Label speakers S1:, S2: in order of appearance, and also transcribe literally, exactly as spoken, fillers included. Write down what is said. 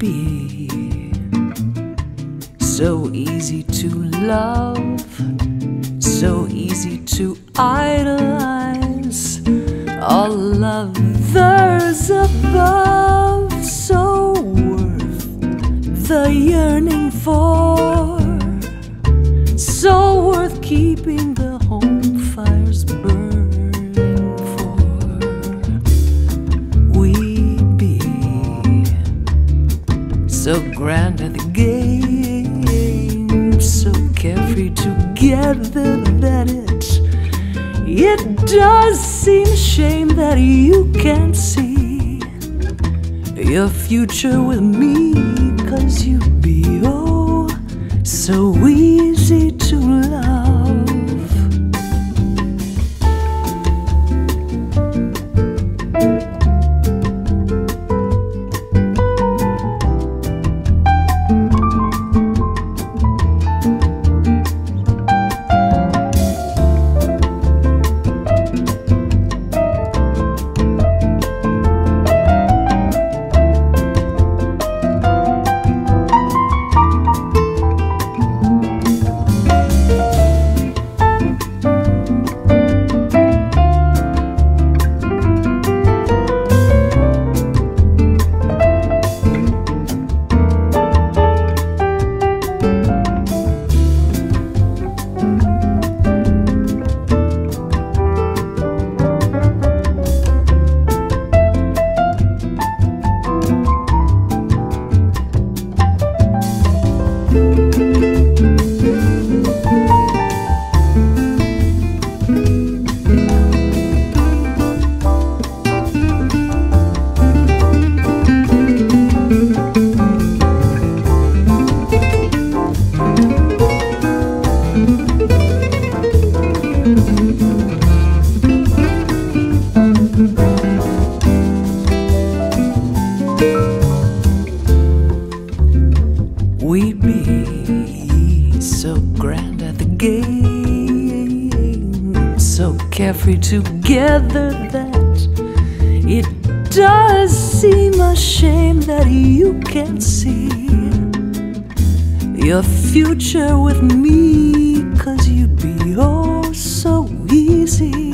S1: be so easy to love, so easy to idolize, all others above, so worth the yearning for, so worth keeping the home fires burning for. We'd be so grand at the game, so carefree together that it It does seem a shame that you can't see your future with me, 'cause you'd be oh so easy to love. We'd be so grand at the game, so carefree together that it does seem a shame that you can't see your future with me, 'cause you'd be oh so easy